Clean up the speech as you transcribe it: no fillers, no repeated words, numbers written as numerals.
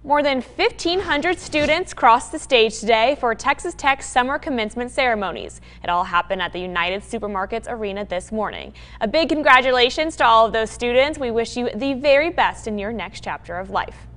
More than 1,500 students crossed the stage today for Texas Tech's summer commencement ceremonies. It all happened at the United Supermarkets Arena this morning. A big congratulations to all of those students. We wish you the very best in your next chapter of life.